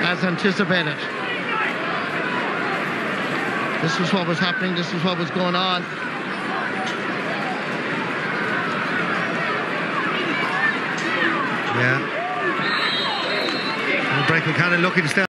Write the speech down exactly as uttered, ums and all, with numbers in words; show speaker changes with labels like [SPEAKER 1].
[SPEAKER 1] as anticipated. This was what was happening, this was what was going on.
[SPEAKER 2] Yeah. Concannon looking to stay